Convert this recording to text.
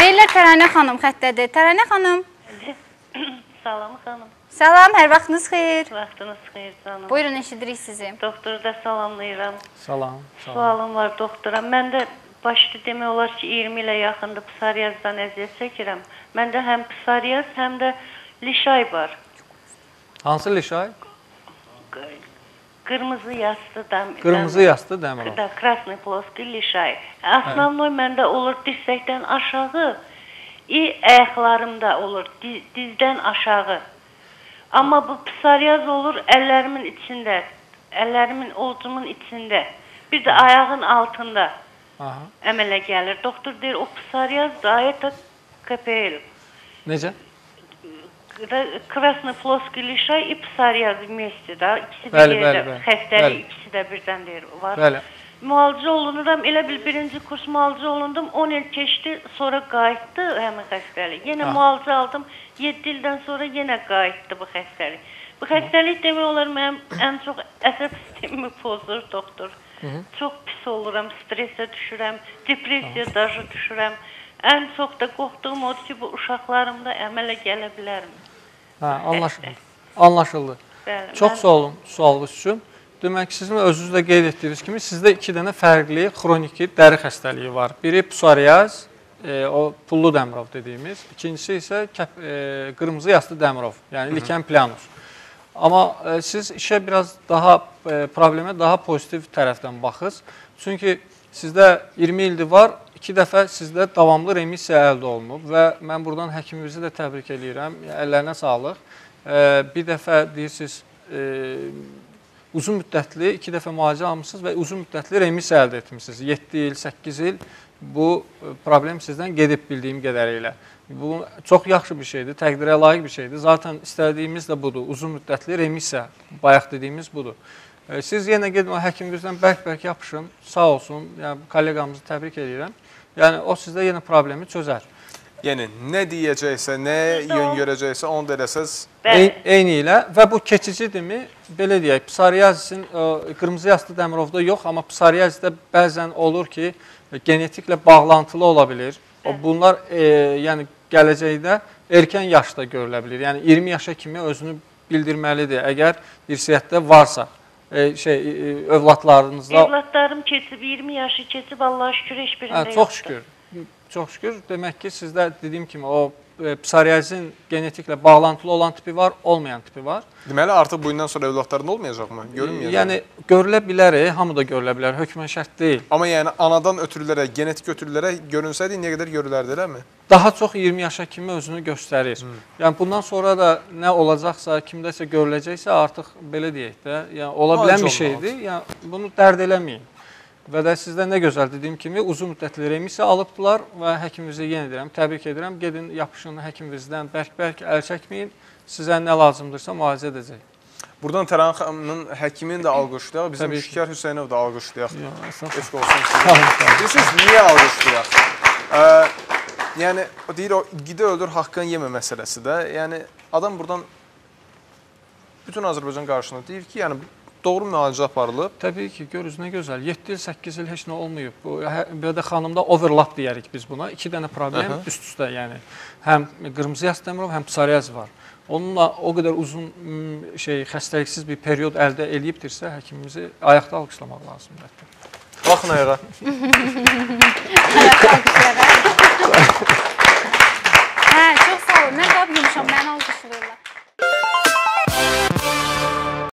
Deyirlər Təranə xanım xəttədir. Təranə xanım. Salam xanım. Salam, hər vaxtınız xeyir. Vaxtınız xeyir canım. Buyurun, eşidirik sizi. Doktoru da salamlayıram. Salam. Sualım var doktora. Mən də başda demək olar ki 20 ilə yaxındır psoriazdan əziyyət çəkirəm. Məndə həm psoriaz, həm də lişay var. Hansı lişay? Qırmızı yastı dəmir. Qırmızı yastı dəmir. Krasный плоский lişay. Основной məndə olur dirsəkdən aşağı, ayaqlarımda olur, dizdən aşağı. Amma bu psoriaz olur əllərimin içində, əllərimin ovcumun içində. Bir də ayağın altında əmələ gəlir. Doktor deyir, o psoriazdır, это КПЛ. Necə? Krasный плоский lişay и psoriaz вместе da. İkisi də yerdə, xəstəlik ikisi də birdən deyir var. Bəli. Müalicə olunuram, elə bil birinci kurs müalicə olundum, 10 il keçdi, sonra qayıtdı həmin xəstəlik. Yenə müalicə aldım, 7 ildən sonra yenə qayıtdı bu xəstəlik. Bu xəstəlik demək olar mənim ən çox əsəb sistemimi pozur, doktor. Çox pis oluram, stresə düşürəm, depressiya daşı düşürəm. Ən çox da qorxduğum odur ki, bu uşaqlarımda əmələ gələ bilərmi? Anlaşıldı. Bəli, çox sağ olun sualınız üçün. Demək ki, sizin özünüz də qeyd etdiyiniz kimi, sizdə 2 dənə fərqli xroniki dəri xəstəliyi var. Biri psoriaz, o pullu dəmirov dediyimiz. İkincisi isə qırmızı yastı dəmirov, yəni lichen planus. Amma siz işə biraz daha, problemə daha pozitiv tərəfdən baxız. Çünki sizdə 20 ildir var, 2 dəfə sizdə davamlı remissiya əldə olunub və mən buradan həkimimizi də təbrik edirəm, əllərinə sağlıq. Bir dəfə deyirsiniz, uzun müddətli 2 dəfə müalicə almışsınız və uzun müddətli remissiya əldə etmişsiniz. 7 il, 8 il bu problem sizdən gedib bildiyim qədərilə. Bu çox yaxşı bir şeydir, təqdirə layiq bir şeydir. Zaten istədiyimiz də budur, uzun müddətli remissiya, bayaq dediyimiz budur. Siz yenə gedin o həkiminizdən bərk-bərk yapışın, sağ olsun, yəni kolleqamızı təbrik edirəm. Yəni o sizdə yenə problemi çözər. Yəni nə deyəcəksə, nə yön görəcəksə, onu da eləsəz eyni ilə və bu keçicidirmi? Belə deyək, psoriazin qırmızı yastı dəmirovda yox, amma psoriazdə bəzən olur ki, genetiklə bağlantılı ola bilir. Bunlar yəni gələcəkdə erkən yaşda görülə bilir. Yəni 20 yaşa kimi özünü bildirməlidir. Əgər irsiyyətdə varsa, övladlarınızda... Övladlarım keçib, 20 yaşı keçib, Allah şükür, heç birində yoxdur. Çox şükür. Çox şükür. Demək ki, sizdə dediyim kimi o psoriazin genetiklə bağlantılı olan tipi var, olmayan tipi var. Deməli, artıq bundan sonra övladların olmayacaqmı? Görünməyəcək? Yəni, görülə bilər, hamı da görülə bilər, hökmən şərt deyil. Amma yəni, anadan ötürülərək, genetik ötürülərək görünsəydi, niyə qədər görülərdi, eləmi? Daha çox 20 yaşa kimi özünü göstərir. Yəni, bundan sonra da nə olacaqsa, kimdəsə görüləcəksə, artıq belə deyək də, yəni, ola bilən bir şeydir. Yəni, bunu dərd eləməyin. Və də sizdə nə gözəl dediyim kimi uzun müddətli remissiya alıbdılar və həkimimizi yenə deyirəm, təbrik edirəm. Gedin, yapışın həkiminizdən bərk-bərk əl çəkməyin, sizə nə lazımdırsa müalicə edəcək. Buradan Təran xanımın həkimini də alqışlayaq, bizim Şükər Hüseynov da alqışlayaq. Eşq olsun. Bilirsiniz, niyə alqışlayaq? Yəni, deyir, o qida öldür, haqqını yemə məsələsi də. Yəni, adam buradan bütün Azərbaycan qarşısında deyir ki, yəni, doğru müalicə aparılıb. Təbii ki, görürüz, nə gözəl. 7 il, 8 il heç nə olmayıb. Bir də xanımda overlap deyərik biz buna. 2 dənə problem üst-üstə, yəni. Həm qırmızı yastı dəmirov, həm psoriaz var. Onunla o qədər uzun xəstəliksiz bir period əldə eləyibdirsə, həkimimizi ayaqda alqışlamaq lazımdır. Baxın ayağa.